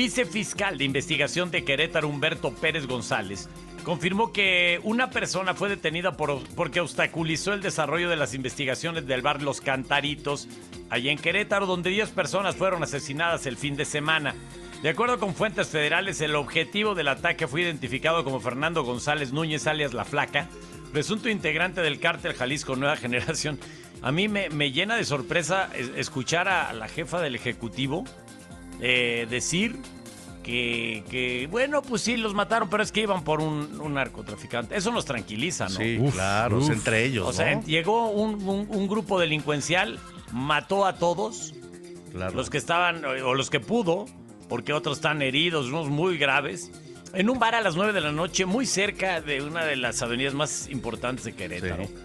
Vicefiscal de Investigación de Querétaro, Humberto Pérez González, confirmó que una persona fue detenida porque obstaculizó el desarrollo de las investigaciones del bar Los Cantaritos, allá en Querétaro, donde 10 personas fueron asesinadas el fin de semana. De acuerdo con fuentes federales, el objetivo del ataque fue identificado como Fernando González Núñez, alias La Flaca, presunto integrante del cártel Jalisco Nueva Generación. A mí me llena de sorpresa escuchar a la jefa del Ejecutivo decir que, bueno, pues sí, los mataron, pero es que iban por un narcotraficante. Eso nos tranquiliza, ¿no? Sí, claro, es entre ellos, O sea, llegó un grupo delincuencial, mató a todos, claro, los que estaban, o los que pudo, porque otros están heridos, unos muy graves, en un bar a las 9 de la noche, muy cerca de una de las avenidas más importantes de Querétaro. Sí.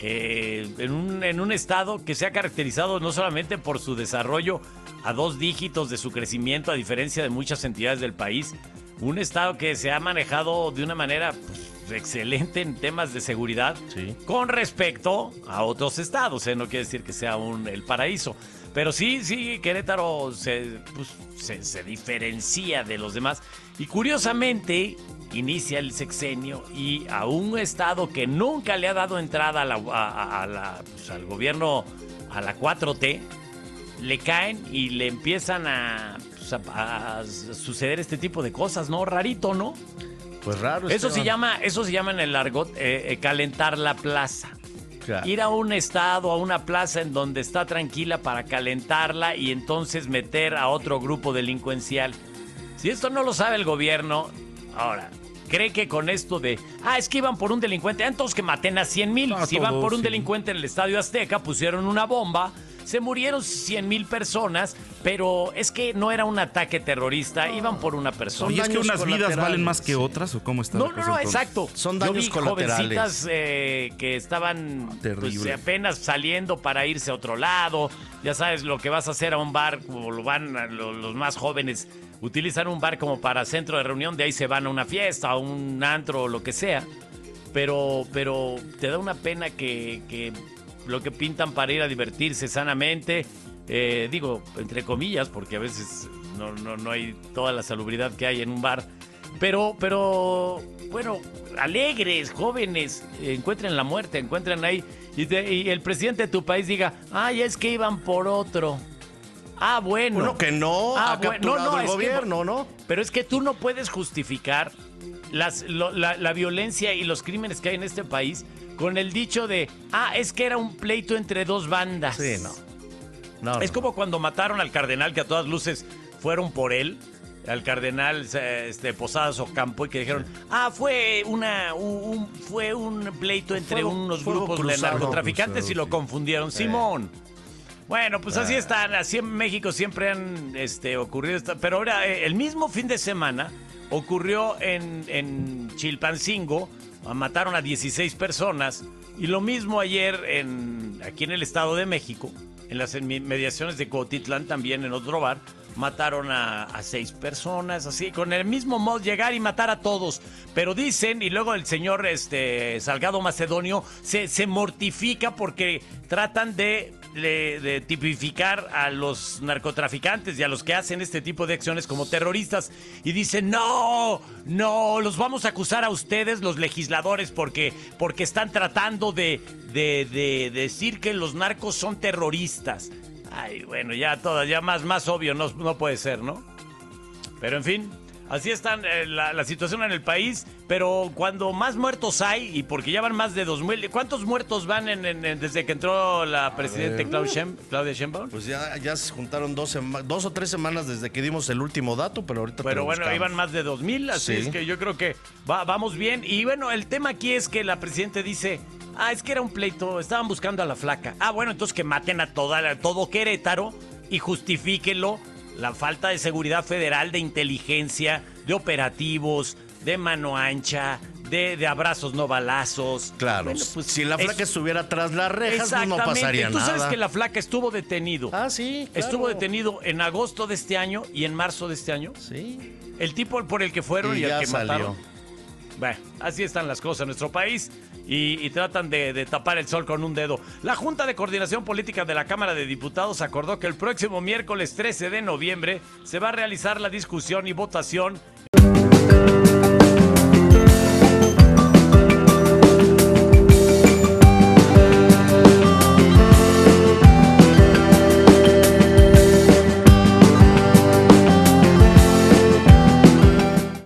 En un estado que se ha caracterizado no solamente por su desarrollo a 2 dígitos de su crecimiento, a diferencia de muchas entidades del país, un estado que se ha manejado de una manera excelente en temas de seguridad, sí, con respecto a otros estados, no quiere decir que sea el paraíso, pero sí, Querétaro se diferencia de los demás, y curiosamente inicia el sexenio y a un estado que nunca le ha dado entrada al gobierno, a la 4T, le caen y le empiezan a suceder este tipo de cosas, ¿no? Rarito, ¿no? Pues raro. Eso se llama en el argot calentar la plaza. Claro. Ir a un estado, a una plaza en donde está tranquila para calentarla y entonces meter a otro grupo delincuencial. Si esto no lo sabe el gobierno, ahora, cree que con esto de, es que iban por un delincuente, entonces que maten a 100,000. Si iban por un delincuente en el Estadio Azteca, pusieron una bomba, se murieron 100,000 personas, pero es que no era un ataque terrorista, iban por una persona. ¿Y es que unas vidas valen más que otras o cómo está? No, exacto. Son daños colaterales. Jovencitas que estaban apenas saliendo para irse a otro lado. Ya sabes lo que vas a hacer a un bar, como lo van los más jóvenes, utilizan un bar como para centro de reunión, de ahí se van a una fiesta, a un antro o lo que sea. Pero te da una pena que lo que pintan para ir a divertirse sanamente, digo, entre comillas, porque a veces no hay toda la salubridad que hay en un bar, pero bueno, alegres, jóvenes, encuentren la muerte, encuentran ahí, y el presidente de tu país diga, es que iban por otro. Bueno. Uno que no ha capturado el gobierno, ¿no? Pero es que tú no puedes justificar la violencia y los crímenes que hay en este país con el dicho de, es que era un pleito entre 2 bandas. Sí, no. Es como cuando mataron al cardenal, que a todas luces fueron por él, al cardenal Posadas Ocampo, y que dijeron, fue un pleito entre unos grupos de narcotraficantes y lo confundieron. Simón. Bueno, pues así están, así en México siempre han ocurrido, pero ahora el mismo fin de semana ocurrió en Chilpancingo, mataron a 16 personas, y lo mismo ayer aquí en el Estado de México, en las inmediaciones de Cuautitlán, también en otro bar, mataron a 6 personas, así, con el mismo modo, llegar y matar a todos. Pero dicen, y luego el señor Salgado Macedonio se mortifica porque tratan de tipificar a los narcotraficantes y a los que hacen este tipo de acciones como terroristas, y dicen, no, los vamos a acusar a ustedes, los legisladores, porque están tratando de decir que los narcos son terroristas. Bueno, ya más obvio no puede ser, ¿no? Pero en fin, así está la situación en el país, pero cuando más muertos hay, y porque ya van más de 2,000, ¿cuántos muertos van desde que entró la presidenta Claudia Sheinbaum? Pues ya se juntaron 2 o 3 semanas desde que dimos el último dato, pero ahorita bueno, iban más de 2,000, así es que yo creo que vamos bien. Y bueno, el tema aquí es que la presidenta dice, es que era un pleito, estaban buscando a la flaca. Bueno, entonces que maten a todo Querétaro y justifíquenlo. La falta de seguridad federal, de inteligencia, de operativos, de mano ancha, de abrazos no balazos. Claro, bueno, pues, si la flaca estuviera tras las rejas, pues no pasaría nada. Tú sabes que la flaca estuvo detenido. Sí, claro. Estuvo detenido en agosto de este año y en marzo de este año. Sí. El tipo por el que fueron y al que salió. mataron. Bueno, así están las cosas en nuestro país y tratan de tapar el sol con un dedo. La Junta de Coordinación Política de la Cámara de Diputados acordó que el próximo miércoles 13 de noviembre se va a realizar la discusión y votación